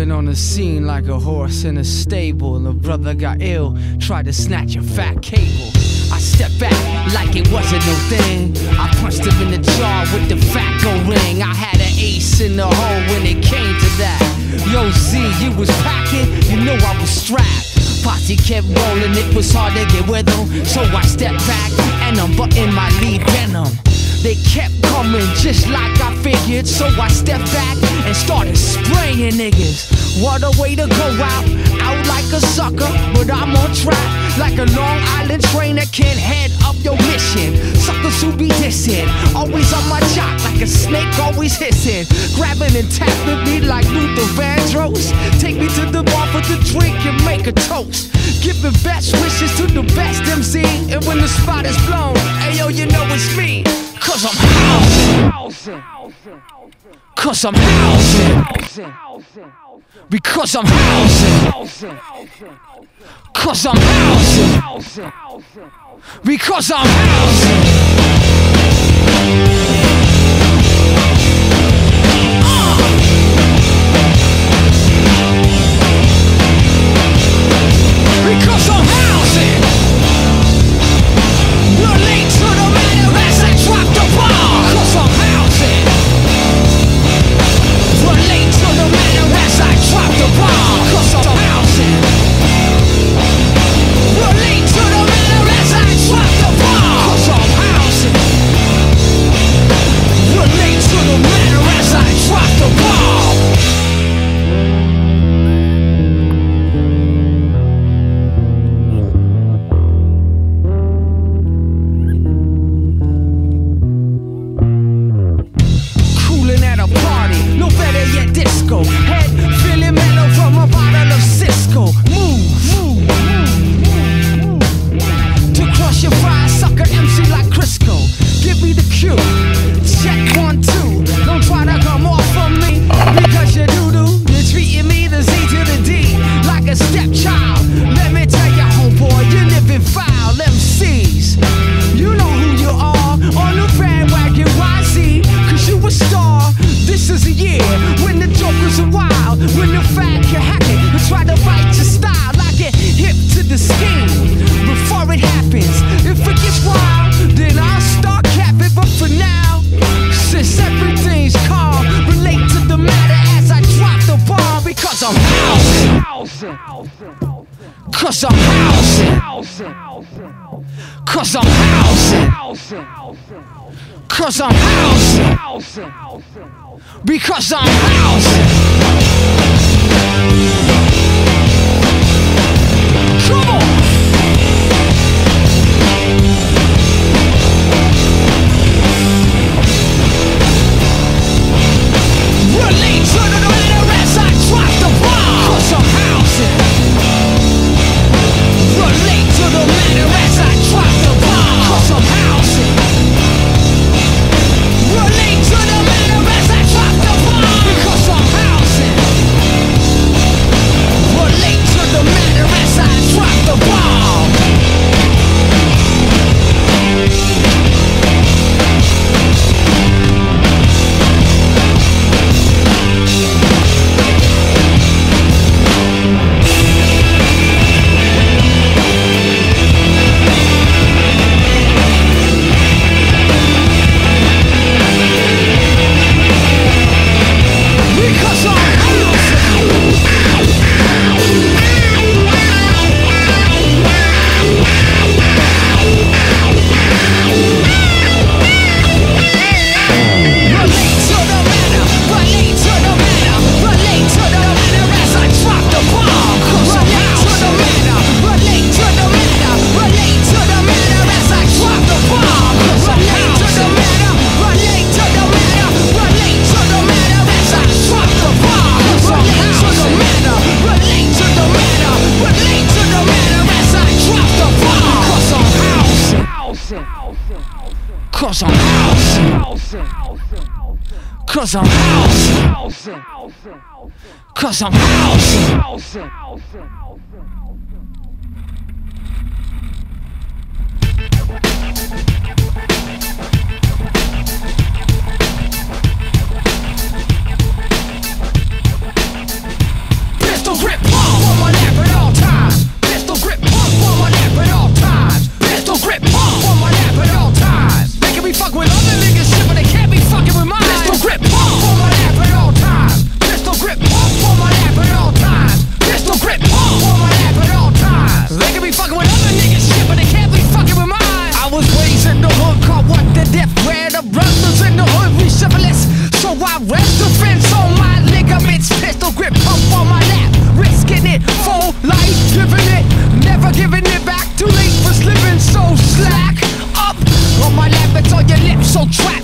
Rolling on the scene like a horse in a stable. The brother got ill, tried to snatch a fat cable. I stepped back like it wasn't no thing. I punched him in the jaw with the fat gold ring. I had an ace in the hole when it came to that. Yo Z, you was packing, you know I was strapped. Posse kept rolling, it was hard to get with them. So I stepped back and unbuttoned my lead venom. They kept coming just like I figured. So I stepped back and started spraying niggas. What a way to go out like a sucker. But I'm on track like a Long Island train that can't head up your mission. Suckers who be dissing, always on my jock like a snake always hissing. Grabbing and tapping me like Luther Vandross. Take me to the bar for the drink and make a toast. Giving best wishes to the best MC. And when the spot is blown, ayo, you know it's me. Cause I'm housing. Cause I'm housing. Because I'm housing. Cause I'm housing. Because I'm housing. Because I'm housing. Relate to the matter as I drop the bomb. Cause I'm housing. Relate to the matter as I drop the bomb. Cause I'm housing. Relate to the matter as I drop the bomb. Cause I'm housing. Relate to the matter as I drop the bomb. Head feeling mellow from a bottle of Cisco. Move to crush your fries, sucker MC like Crisco. Give me the cue. Check 1, 2. Don't try to come off on me because you doo-doo. You're treating me the Z to the D like a stepchild. Let me tell you, homeboy, you're living foul. MCs, you know who you are on the bandwagon YZ, cause you a star. This is a year when the jokers are wild, when the fat can hack it and try to bite your style. I get hip to the scheme before it happens. If it gets wild, then I'll start capping. But for now, since everything's calm, relate to the matter as I drop the bomb. Because I'm housing. Cause I'm housing. Cause I'm housing. Cause I'm housing. Because I'm housing. Come on. Relate to the matter as I drop the bomb. Cause I'm housing. Relate to the matter as I drop the bomb. Cause I'm housing. Relate to the matter as I drop the bomb. Because I'm housing. Relate to the matter as I drop the bomb. Cause I'm housing. Cause I'm housing. Cause I'm housing. so trapped